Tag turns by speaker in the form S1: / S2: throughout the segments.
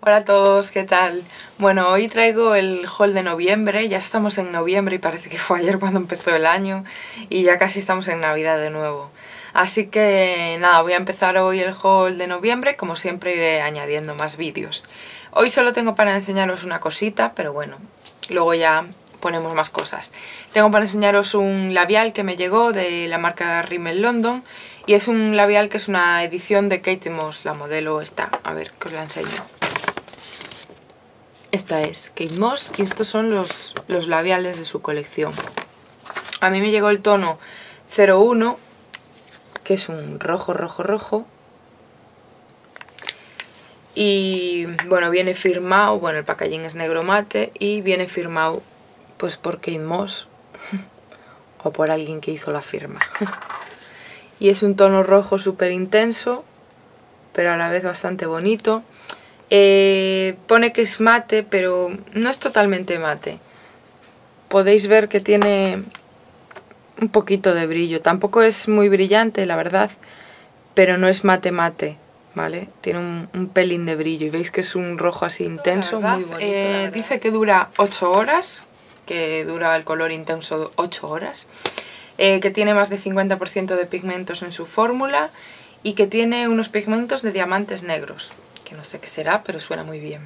S1: Hola a todos, ¿qué tal? Bueno, hoy traigo el haul de noviembre, ya estamos en noviembre y parece que fue ayer cuando empezó el año y ya casi estamos en Navidad de nuevo. Así que nada, voy a empezar hoy el haul de noviembre, como siempre iré añadiendo más vídeos. Hoy solo tengo para enseñaros una cosita, pero bueno, luego ya ponemos más cosas. Tengo para enseñaros un labial que me llegó de la marca Rimmel London y es un labial que es una edición de Kate Moss, la modelo está, a ver que os la enseño. Esta es Kate Moss y estos son los labiales de su colección. A mí me llegó el tono 01, que es un rojo. Y bueno, viene firmado, bueno, el packaging es negro mate y viene firmado pues por Kate Moss o por alguien que hizo la firma. Y es un tono rojo súper intenso, pero a la vez bastante bonito. Pone que es mate, pero no es totalmente mate. Podéis ver que tiene un poquito de brillo. Tampoco es muy brillante, la verdad, pero no es mate, ¿vale? Tiene un pelín de brillo y veis que es un rojo así intenso, muy bonito. Dice que dura 8 horas, que dura el color intenso 8 horas, que tiene más de 50% de pigmentos en su fórmula y que tiene unos pigmentos de diamantes negros. Que no sé qué será, pero suena muy bien.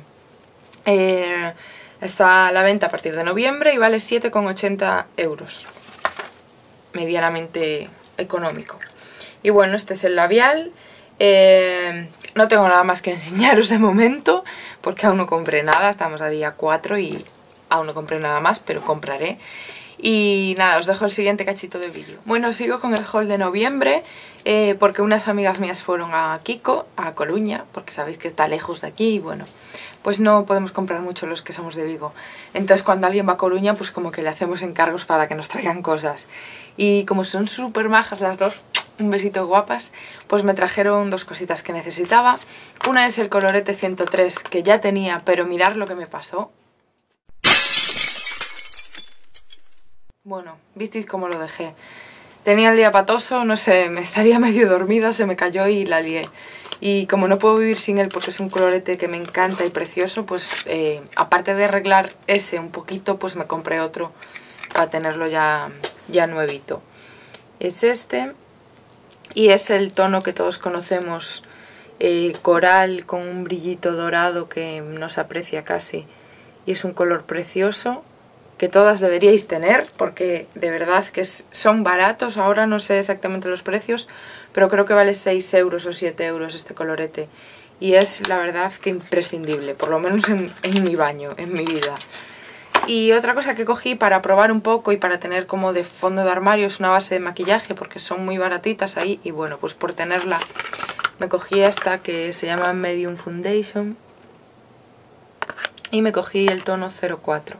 S1: Está a la venta a partir de noviembre y vale 7,80 €. Medianamente económico. Y bueno, este es el labial. No tengo nada más que enseñaros de momento, porque aún no compré nada. Estamos a día 4 y aún no compré nada más, pero compraré. Y nada, os dejo el siguiente cachito de vídeo. Bueno, sigo con el haul de noviembre, porque unas amigas mías fueron a Kiko, a Coruña, porque sabéis que está lejos de aquí y bueno, pues no podemos comprar mucho los que somos de Vigo. Entonces cuando alguien va a Coruña, pues como que le hacemos encargos para que nos traigan cosas. Y como son súper majas las dos, un besito guapas, pues me trajeron dos cositas que necesitaba. Una es el colorete 103 que ya tenía, pero mirad lo que me pasó. Bueno, visteis cómo lo dejé. Tenía el día patoso, no sé, me estaría medio dormida, se me cayó y la lié. Y como no puedo vivir sin él porque es un colorete que me encanta y precioso, pues aparte de arreglar ese un poquito, pues me compré otro para tenerlo ya nuevito. Es este y es el tono que todos conocemos, coral con un brillito dorado que no se aprecia casi. Y es un color precioso que todas deberíais tener porque de verdad que son baratos. Ahora no sé exactamente los precios, pero creo que vale 6 € o 7 € este colorete y es la verdad que imprescindible, por lo menos en mi baño, en mi vida. Y otra cosa que cogí para probar un poco y para tener como de fondo de armario es una base de maquillaje porque son muy baratitas ahí y bueno, pues por tenerla me cogí esta que se llama Medium Foundation y me cogí el tono 04.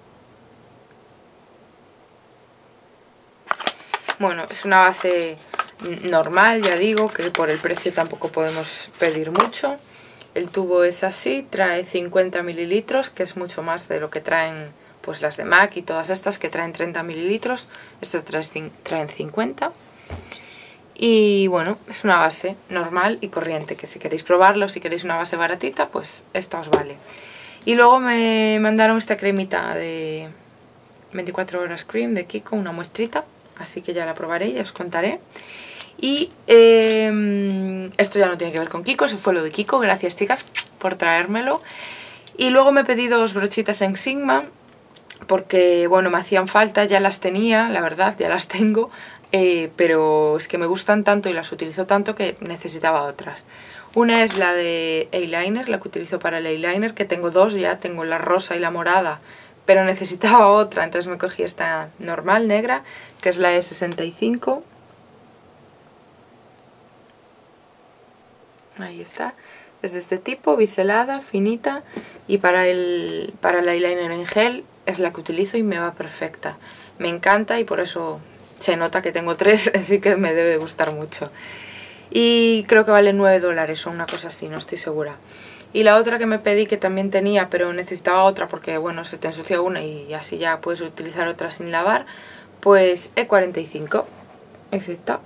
S1: Bueno, es una base normal, ya digo, que por el precio tampoco podemos pedir mucho. El tubo es así, trae 50 mililitros, que es mucho más de lo que traen pues las de MAC y todas estas que traen 30 mililitros. Estas traen 50. Y bueno, es una base normal y corriente, que si queréis probarlo, si queréis una base baratita, pues esta os vale. Y luego me mandaron esta cremita de 24 horas cream de Kiko, una muestrita. Así que ya la probaré, ya os contaré. Y esto ya no tiene que ver con Kiko, eso fue lo de Kiko. Gracias, chicas, por traérmelo. Y luego me pedí dos brochitas en Sigma, porque bueno, me hacían falta, ya las tenía, la verdad, ya las tengo. Pero es que me gustan tanto y las utilizo tanto que necesitaba otras. Una es la de eyeliner, la que utilizo para el eyeliner, que tengo dos ya, tengo la rosa y la morada, pero necesitaba otra, entonces me cogí esta normal, negra, que es la E65. Ahí está. Es de este tipo, biselada, finita, y para el eyeliner en gel es la que utilizo y me va perfecta. Me encanta y por eso se nota que tengo tres, así que me debe gustar mucho. Y creo que vale 9 € o una cosa así, no estoy segura. Y la otra que me pedí, que también tenía, pero necesitaba otra porque, bueno, se te ensucia una y así ya puedes utilizar otra sin lavar, pues E45, es esta.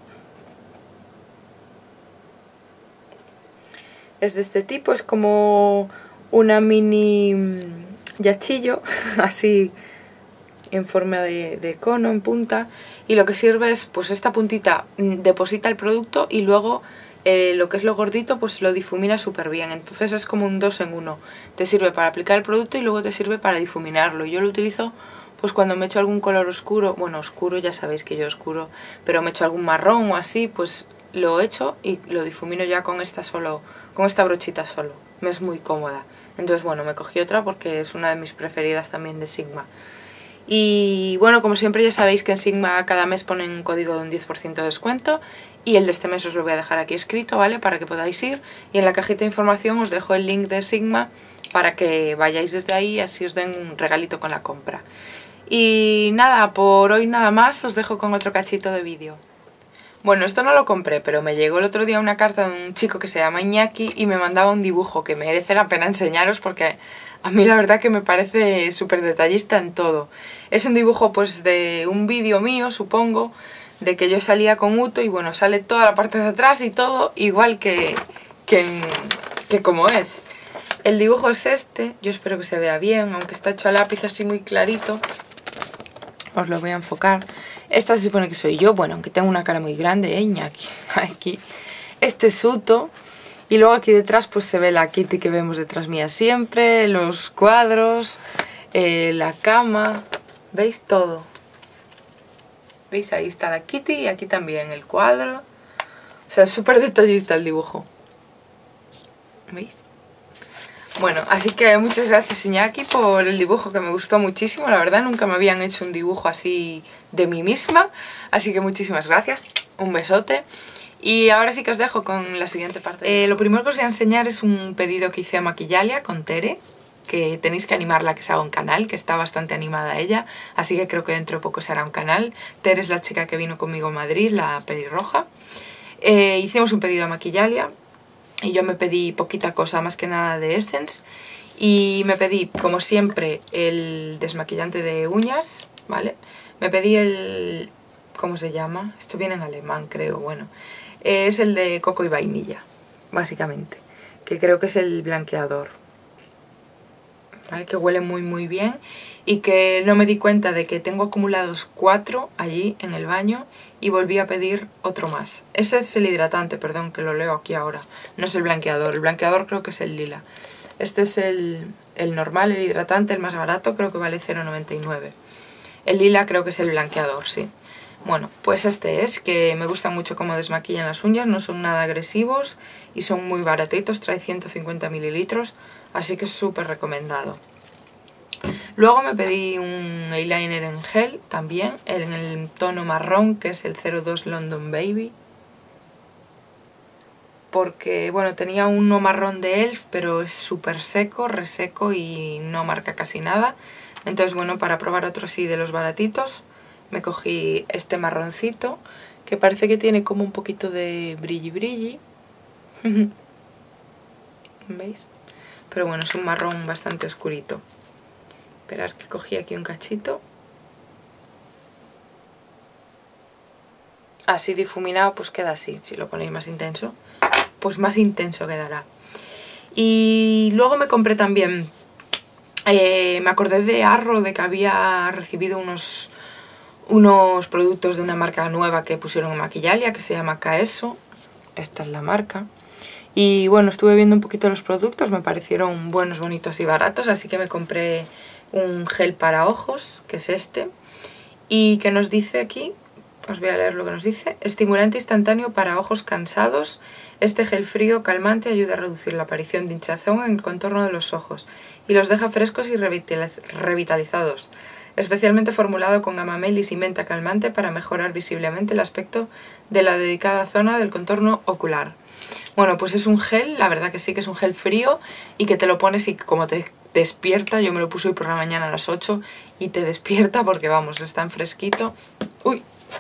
S1: Es de este tipo, es como una mini yachillo, así en forma de cono, en punta, y lo que sirve es, pues esta puntita deposita el producto y luego lo que es lo gordito pues lo difumina súper bien, entonces es como un 2 en 1, te sirve para aplicar el producto y luego te sirve para difuminarlo. Yo lo utilizo pues cuando me echo algún color oscuro, bueno, oscuro ya sabéis que yo oscuro, pero me echo algún marrón o así, pues lo echo y lo difumino ya con esta brochita solo, me es muy cómoda. Entonces bueno, me cogí otra porque es una de mis preferidas también de Sigma. Y bueno, como siempre ya sabéis que en Sigma cada mes ponen un código de un 10% de descuento y el de este mes os lo voy a dejar aquí escrito, ¿vale? Para que podáis ir, y en la cajita de información os dejo el link de Sigma para que vayáis desde ahí y así os den un regalito con la compra. Y nada, por hoy nada más, os dejo con otro cachito de vídeo. Bueno, esto no lo compré, pero me llegó el otro día una carta de un chico que se llama Iñaki y me mandaba un dibujo que merece la pena enseñaros porque a mí la verdad que me parece súper detallista en todo. Es un dibujo pues de un vídeo mío, supongo, de que yo salía con Uto y bueno, sale toda la parte de atrás y todo igual que como es. El dibujo es este, yo espero que se vea bien, aunque está hecho a lápiz así muy clarito. Os lo voy a enfocar. Esta se supone que soy yo, bueno, aunque tengo una cara muy grande, Iñaki. Aquí. Este es Uto. Y luego aquí detrás pues se ve la Kitty que vemos detrás mía siempre, los cuadros, la cama, ¿veis? Todo. ¿Veis? Ahí está la Kitty y aquí también el cuadro. O sea, es súper detallista el dibujo. ¿Veis? Bueno, así que muchas gracias Iñaki por el dibujo, que me gustó muchísimo. La verdad nunca me habían hecho un dibujo así de mí misma. Así que muchísimas gracias. Un besote. Y ahora sí que os dejo con la siguiente parte. Lo primero que os voy a enseñar es un pedido que hice a Maquillalia con Tere, que tenéis que animarla a que se haga un canal, que está bastante animada ella, así que creo que dentro de poco se hará un canal. Tere es la chica que vino conmigo a Madrid, la pelirroja. Hicimos un pedido a Maquillalia y yo me pedí poquita cosa, más que nada de Essence, y me pedí, como siempre, el desmaquillante de uñas, ¿vale? Me pedí el... ¿cómo se llama? Esto viene en alemán, creo, bueno. Es el de coco y vainilla, básicamente, que creo que es el blanqueador, ¿vale? Que huele muy muy bien y que no me di cuenta de que tengo acumulados 4 allí en el baño y volví a pedir otro más. Ese es el hidratante, perdón, que lo leo aquí ahora, no es el blanqueador creo que es el lila. Este es el normal, el hidratante, el más barato, creo que vale 0,99. El lila creo que es el blanqueador, sí. Bueno, pues este es, que me gusta mucho cómo desmaquillan las uñas, no son nada agresivos y son muy baratitos, trae 150 mililitros, así que es súper recomendado. Luego me pedí un eyeliner en gel también, en el tono marrón, que es el 02 London Baby. Porque, bueno, tenía uno marrón de ELF, pero es súper seco, reseco y no marca casi nada. Entonces, bueno, para probar otro así de los baratitos, me cogí este marroncito, que parece que tiene como un poquito de brilli brilli. ¿Veis? Pero bueno, es un marrón bastante oscurito. Esperar que cogí aquí un cachito. Así difuminado pues queda así. Si lo ponéis más intenso, pues más intenso quedará. Y luego me compré también, me acordé de Arro, de que había recibido unos productos de una marca nueva que pusieron en Maquillalia, que se llama Caeso. Esta es la marca. Y bueno, estuve viendo un poquito los productos, me parecieron buenos, bonitos y baratos, así que me compré un gel para ojos, que es este, y que nos dice aquí, os voy a leer lo que nos dice: estimulante instantáneo para ojos cansados. Este gel frío calmante ayuda a reducir la aparición de hinchazón en el contorno de los ojos y los deja frescos y revitalizados. Especialmente formulado con amamelis y menta calmante para mejorar visiblemente el aspecto de la dedicada zona del contorno ocular. Bueno, pues es un gel, la verdad que sí que es un gel frío y que te lo pones y como te despierta. Yo me lo puse hoy por la mañana a las 8 y te despierta porque vamos, es tan fresquito. ¡Uy!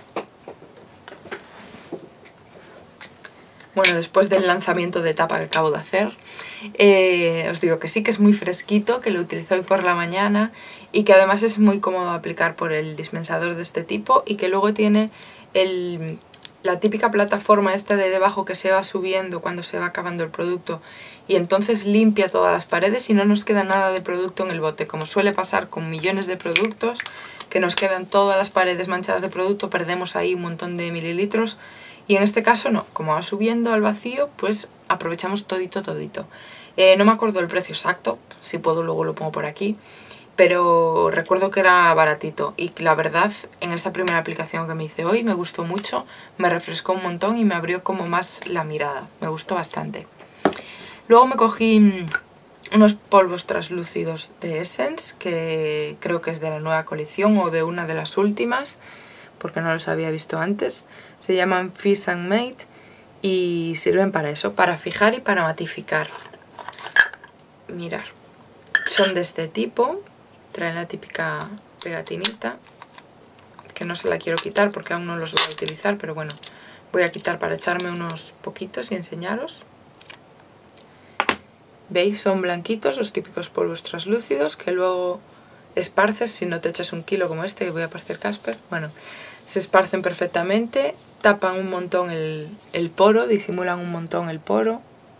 S1: Bueno, después del lanzamiento de tapa que acabo de hacer, os digo que sí que es muy fresquito, que lo utilizo hoy por la mañana y que además es muy cómodo aplicar por el dispensador de este tipo y que luego tiene la típica plataforma esta de debajo que se va subiendo cuando se va acabando el producto y entonces limpia todas las paredes y no nos queda nada de producto en el bote, como suele pasar con millones de productos, que nos quedan todas las paredes manchadas de producto, perdemos ahí un montón de mililitros, y en este caso no, como va subiendo al vacío, pues aprovechamos todito. No me acuerdo el precio exacto, si puedo luego lo pongo por aquí, pero recuerdo que era baratito y la verdad en esta primera aplicación que me hice hoy me gustó mucho, me refrescó un montón y me abrió como más la mirada, me gustó bastante. Luego me cogí unos polvos translúcidos de Essence, que creo que es de la nueva colección o de una de las últimas, porque no los había visto antes. Se llaman Fish and Mate y sirven para eso, para fijar y para matificar. Mirar, son de este tipo, traen la típica pegatinita, que no se la quiero quitar porque aún no los voy a utilizar, pero bueno, voy a quitar para echarme unos poquitos y enseñaros. ¿Veis? Son blanquitos, los típicos polvos translúcidos que luego esparces, si no te echas un kilo como este, que voy a parecer Casper. Bueno, se esparcen perfectamente, tapan un montón el poro, disimulan un montón el poro.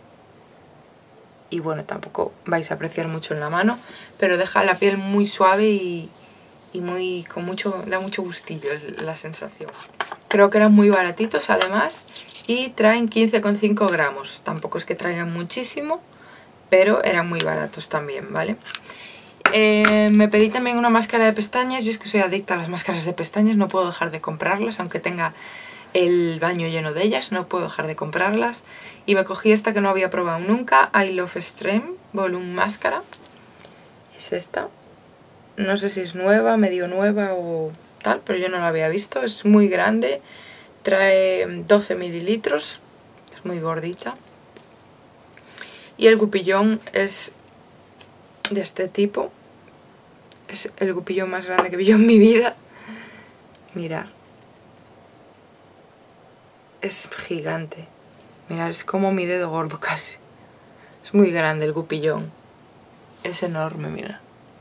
S1: Y bueno, tampoco vais a apreciar mucho en la mano, pero deja la piel muy suave y muy da mucho gustillo la sensación. Creo que eran muy baratitos además y traen 15,5 gramos. Tampoco es que traigan muchísimo, pero eran muy baratos también, ¿vale? Me pedí también una máscara de pestañas. Yo es que soy adicta a las máscaras de pestañas, no puedo dejar de comprarlas, aunque tenga el baño lleno de ellas, no puedo dejar de comprarlas. Y me cogí esta que no había probado nunca, I Love Extreme Volume Máscara. Es esta. No sé si es nueva, medio nueva o tal, pero yo no la había visto. Es muy grande, trae 12 mililitros, es muy gordita. Y el gupillón es de este tipo. Es el gupillón más grande que vi yo en mi vida. Mirad. Es gigante. Mirad, es como mi dedo gordo casi. Es muy grande el gupillón. Es enorme, mirad.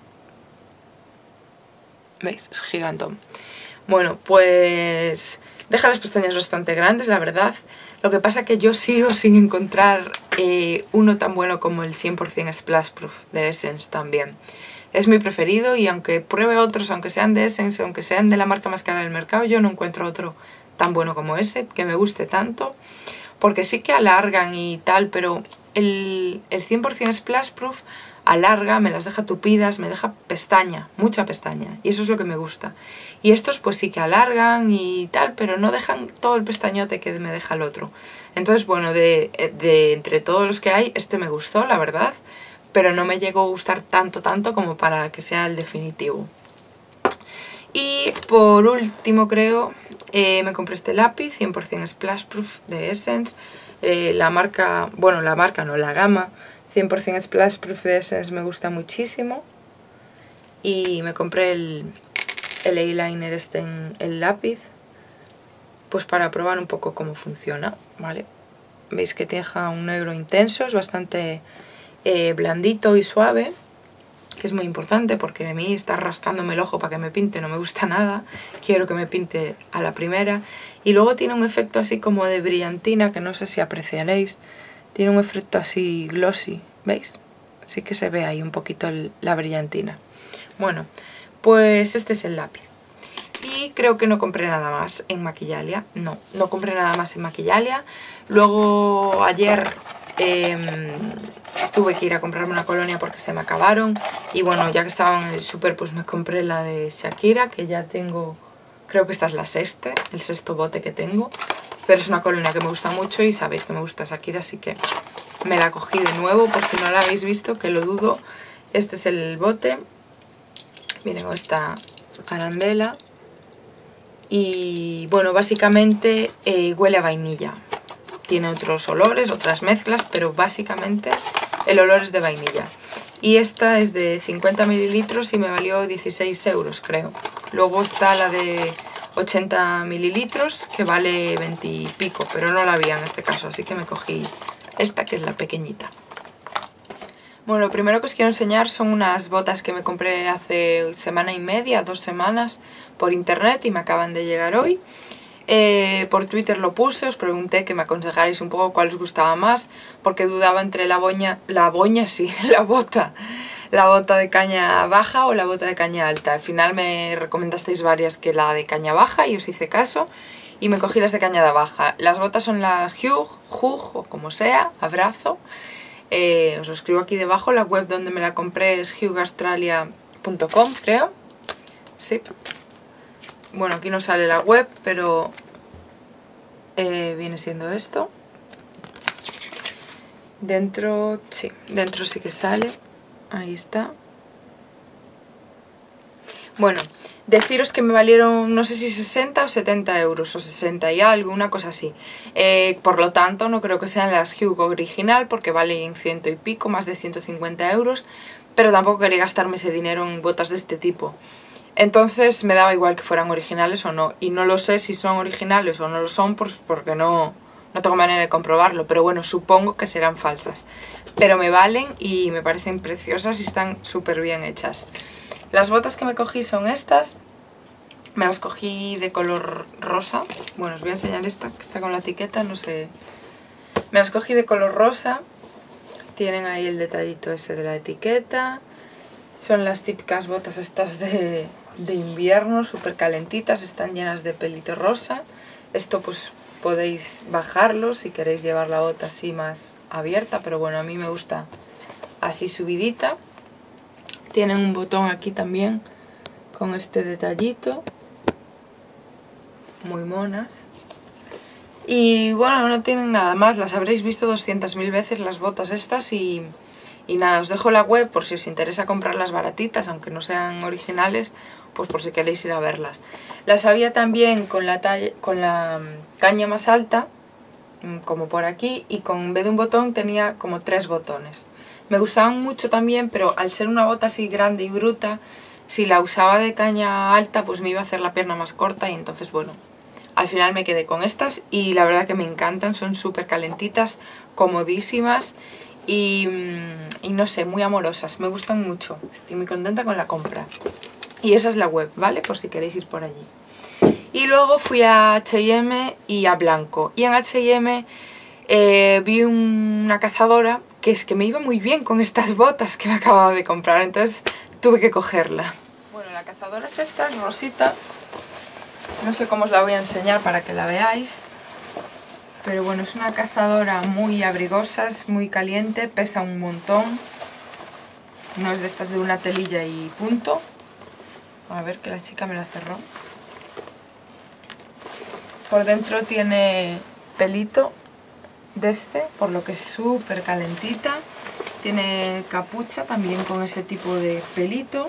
S1: ¿Veis? Es gigantón. Bueno, pues deja las pestañas bastante grandes, la verdad. Lo que pasa que yo sigo sin encontrar uno tan bueno como el 100% Splash Proof de Essence también. Es mi preferido y aunque pruebe otros, aunque sean de Essence, aunque sean de la marca más cara del mercado, yo no encuentro otro tan bueno como ese, que me guste tanto. Porque sí que alargan y tal, pero el 100% Splash Proof alarga, me las deja tupidas, me deja pestaña, mucha pestaña, y eso es lo que me gusta. Y estos pues sí que alargan y tal, pero no dejan todo el pestañote que me deja el otro. Entonces bueno, de entre todos los que hay, este me gustó, la verdad, pero no me llegó a gustar tanto como para que sea el definitivo. Y por último creo, me compré este lápiz 100% Splash Proof de Essence. La marca, bueno, la marca no, la gama 100% Splash Proof de Essence me gusta muchísimo. Y me compré el eyeliner este, el lápiz, pues para probar un poco cómo funciona, ¿vale? Veis que deja un negro intenso, es bastante blandito y suave, que es muy importante porque a mí estar rascándome el ojo para que me pinte no me gusta nada, quiero que me pinte a la primera. Y luego tiene un efecto así como de brillantina, que no sé si apreciaréis, tiene un efecto así glossy, ¿veis? Sí que se ve ahí un poquito la brillantina. Bueno, pues este es el lápiz. Y creo que no compré nada más en Maquillalia, no compré nada más en Maquillalia. Luego ayer tuve que ir a comprarme una colonia porque se me acabaron. Y bueno, ya que estaba en el súper, pues me compré la de Shakira, que ya tengo, creo que esta es el sexto bote que tengo. Pero es una colonia que me gusta mucho y sabéis que me gusta Shakira, así que me la cogí de nuevo por si no la habéis visto, que lo dudo. Este es el bote, viene con esta arandela. Y bueno, básicamente huele a vainilla. Tiene otros olores, otras mezclas, pero básicamente el olor es de vainilla. Y esta es de 50 mililitros y me valió 16 euros, creo. Luego está la de 80 mililitros que vale 20 y pico, pero no la había en este caso, así que me cogí esta, que es la pequeñita. Bueno, lo primero que os quiero enseñar son unas botas que me compré hace semana y media, 2 semanas, por internet y me acaban de llegar hoy. Por Twitter lo puse, os pregunté que me aconsejarais un poco cuál os gustaba más, porque dudaba entre la bota de caña baja o la bota de caña alta. Al final me recomendasteis varias que la de caña baja y os hice caso y me cogí las de caña baja. Las botas son las Hug o como sea, abrazo. Os lo escribo aquí debajo, la web donde me la compré es hugaustralia.com, creo. Sí. Bueno, aquí no sale la web, pero viene siendo esto. Dentro sí que sale. Ahí está. Bueno, deciros que me valieron, no sé si 60 o 70 euros, o 60 y algo, una cosa así. Por lo tanto, no creo que sean las Hug original, porque valen 100 y pico, más de 150 euros. Pero tampoco quería gastarme ese dinero en botas de este tipo. Entonces me daba igual que fueran originales o no. Y no lo sé si son originales o no lo son, pues porque no tengo manera de comprobarlo. Pero bueno, supongo que serán falsas. Pero me valen y me parecen preciosas y están súper bien hechas. Las botas que me cogí son estas. Me las cogí de color rosa. Bueno, os voy a enseñar esta, que está con la etiqueta, no sé. Me las cogí de color rosa. Tienen ahí el detallito ese de la etiqueta. Son las típicas botas estas de invierno, súper calentitas. Están llenas de pelito rosa. Esto pues podéis bajarlo si queréis llevar la bota así más abierta, pero bueno, a mí me gusta así subidita. Tienen un botón aquí también con este detallito, muy monas. Y bueno, no tienen nada más, las habréis visto 200.000 veces las botas estas y nada, os dejo la web por si os interesa comprarlas baratitas, aunque no sean originales, pues por si queréis ir a verlas. Las había también con la caña más alta, como por aquí, y en vez de un botón tenía como 3 botones. Me gustaban mucho también, pero al ser una bota así grande y bruta, si la usaba de caña alta pues me iba a hacer la pierna más corta y entonces bueno, al final me quedé con estas y la verdad que me encantan, son súper calentitas, comodísimas y no sé, muy amorosas, me gustan mucho, estoy muy contenta con la compra. Y esa es la web, ¿vale? Por si queréis ir por allí. Y luego fui a H&M y a Blanco. Y en H&M vi una cazadora que es que me iba muy bien con estas botas que me acababa de comprar, entonces tuve que cogerla. Bueno, la cazadora es esta, es rosita. No sé cómo os la voy a enseñar para que la veáis. Pero bueno, es una cazadora muy abrigosa, es muy caliente, pesa un montón. No es de estas de una telilla y punto. A ver, que la chica me la cerró. Por dentro tiene pelito de este, por lo que es súper calentita. Tiene capucha también con ese tipo de pelito.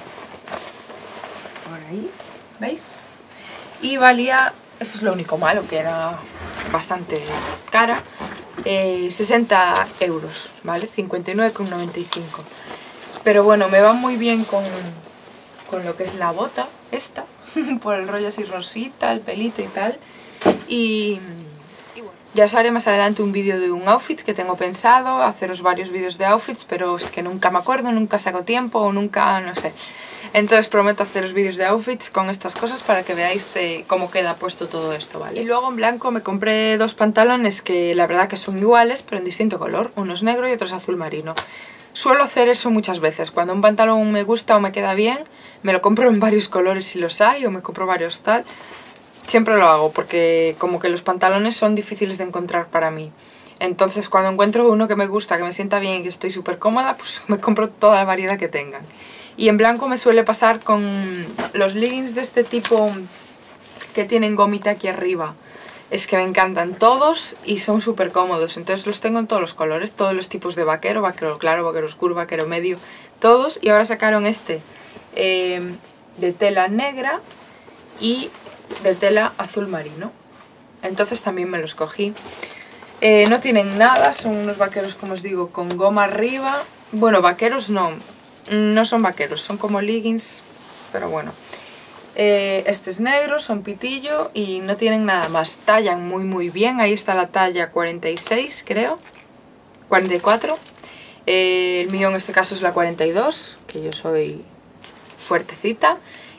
S1: Por ahí, ¿veis? Y valía, eso es lo único malo, que era bastante cara, 60 euros, ¿vale? 59,95. Pero bueno, me va muy bien con lo que es la bota esta, por el rollo así rosita, el pelito y tal. Y bueno, ya os haré más adelante un vídeo de un outfit que tengo pensado, haceros varios vídeos de outfits, pero es que nunca me acuerdo, nunca saco tiempo o nunca, no sé. Entonces prometo haceros vídeos de outfits con estas cosas para que veáis cómo queda puesto todo esto, ¿vale? Y luego en Blanco me compré 2 pantalones que la verdad que son iguales, pero en distinto color. Uno es negro y otro es azul marino. Suelo hacer eso muchas veces. Cuando un pantalón me gusta o me queda bien, me lo compro en varios colores si los hay, o me compro varios tal. Siempre lo hago porque como que los pantalones son difíciles de encontrar para mí. Entonces cuando encuentro uno que me gusta, que me sienta bien y que estoy súper cómoda, pues me compro toda la variedad que tengan. Y en Blanco me suele pasar con los leggings de este tipo que tienen gomita aquí arriba. Es que me encantan todos y son súper cómodos. Entonces los tengo en todos los colores, todos los tipos de vaquero, vaquero claro, vaquero oscuro, vaquero medio, todos. Y ahora sacaron este de tela negra y de tela azul marino. Entonces también me los cogí. No tienen nada, son unos vaqueros, como os digo, con goma arriba. Bueno, vaqueros no son vaqueros, son como leggings, pero bueno. Este es negro, son pitillo y no tienen nada más. Tallan muy bien, ahí está la talla 46 creo, 44. El mío en este caso es la 42, que yo soy fuertecita.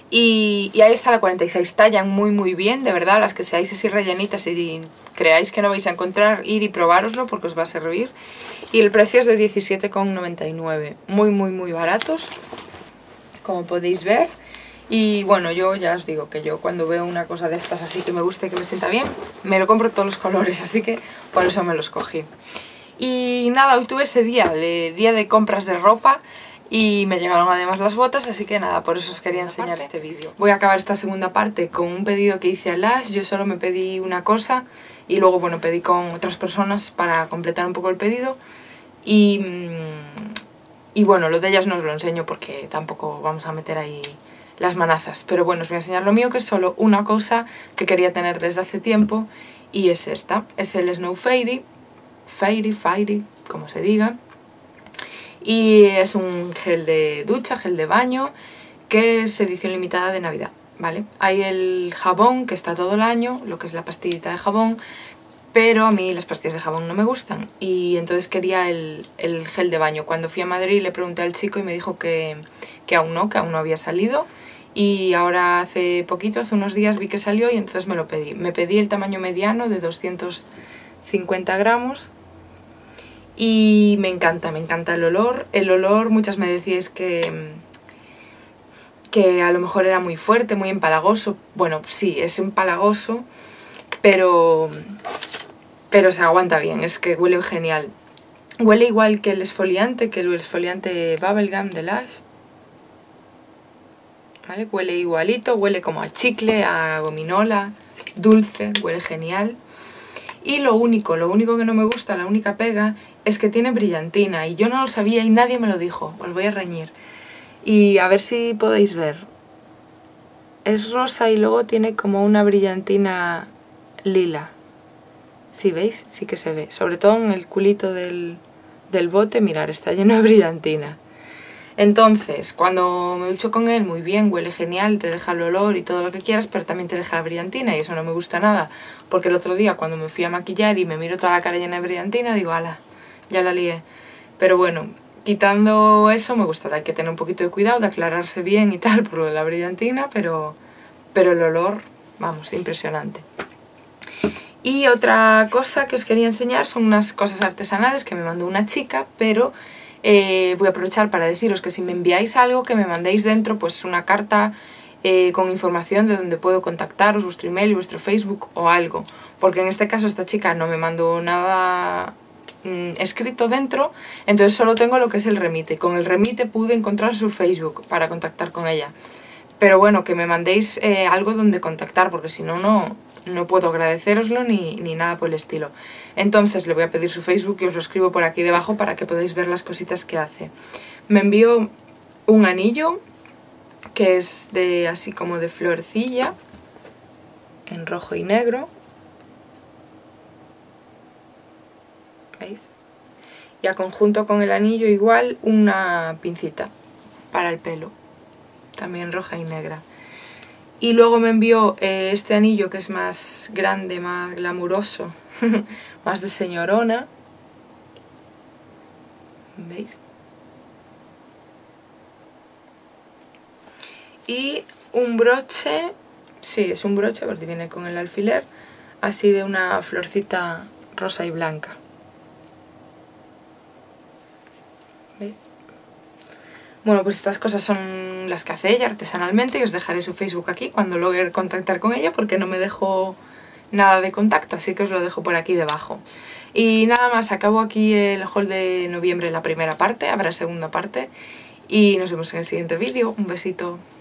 S1: Y ahí está la 46, tallan muy bien, de verdad, las que seáis así rellenitas y creáis que no vais a encontrar, ir y probároslo porque os va a servir. Y el precio es de 17,99, muy baratos, como podéis ver. Y bueno, yo ya os digo que yo cuando veo una cosa de estas así que me guste y que me sienta bien, me lo compro todos los colores, así que por eso me los cogí. Y nada, hoy tuve ese día de compras de ropa y me llegaron además las botas, así que nada, por eso os quería enseñar este vídeo. Voy a acabar esta segunda parte con un pedido que hice a Lush. Yo solo me pedí una cosa y luego bueno, pedí con otras personas para completar un poco el pedido. Y bueno, lo de ellas no os lo enseño porque tampoco vamos a meter ahí las manazas. Pero bueno, os voy a enseñar lo mío, que es solo una cosa que quería tener desde hace tiempo. Y es esta, es el Snow Fairy, como se diga. Y es un gel de ducha, gel de baño, que es edición limitada de Navidad, ¿vale? Hay el jabón, que está todo el año, lo que es la pastillita de jabón, pero a mí las pastillas de jabón no me gustan. Y entonces quería el gel de baño. Cuando fui a Madrid le pregunté al chico y me dijo que aún no había salido. Y ahora hace poquito, hace unos días vi que salió y entonces me lo pedí. Me pedí el tamaño mediano de 250 gramos. Y me encanta el olor. El olor, muchas me decíais que a lo mejor era muy fuerte, muy empalagoso. Bueno, sí, es empalagoso, pero se aguanta bien, es que huele genial. Huele igual que el exfoliante Bubblegum de Lush, ¿vale? Huele igualito, huele como a chicle, a gominola, dulce, huele genial. Y lo único que no me gusta, la única pega, es que tiene brillantina. Y yo no lo sabía y nadie me lo dijo. Os voy a reñir. Y a ver si podéis ver. Es rosa y luego tiene como una brillantina lila. ¿Sí veis? Sí que se ve. Sobre todo en el culito del bote, mirad, está lleno de brillantina. Entonces, cuando me ducho con él, muy bien, huele genial, te deja el olor y todo lo que quieras, pero también te deja la brillantina y eso no me gusta nada. Porque el otro día cuando me fui a maquillar y me miro toda la cara llena de brillantina, digo, ala, ya la lié. Pero bueno, quitando eso me gusta, hay que tener un poquito de cuidado, de aclararse bien y tal por lo de la brillantina, pero el olor, vamos, impresionante. Y otra cosa que os quería enseñar son unas cosas artesanales que me mandó una chica, pero voy a aprovechar para deciros que si me enviáis algo, que me mandéis dentro pues una carta con información de dónde puedo contactaros, vuestro email, vuestro Facebook o algo. Porque en este caso esta chica no me mandó nada escrito dentro, entonces solo tengo lo que es el remite. Con el remite pude encontrar su Facebook para contactar con ella. Pero bueno, que me mandéis algo donde contactar, porque si no, no puedo agradeceroslo ni nada por el estilo. Entonces le voy a pedir su Facebook y os lo escribo por aquí debajo para que podáis ver las cositas que hace. Me envió un anillo que es de así como de florecilla, en rojo y negro. ¿Veis? Y a conjunto con el anillo igual una pincita para el pelo, también roja y negra. Y luego me envió este anillo que es más grande, más glamuroso, más de señorona. ¿Veis? Y un broche, sí, es un broche porque viene con el alfiler, así de una florcita rosa y blanca. ¿Veis? Bueno, pues estas cosas son las que hace ella artesanalmente y os dejaré su Facebook aquí cuando logre contactar con ella porque no me dejó nada de contacto, así que os lo dejo por aquí debajo. Y nada más, acabo aquí el haul de noviembre, la primera parte, habrá segunda parte y nos vemos en el siguiente vídeo. Un besito.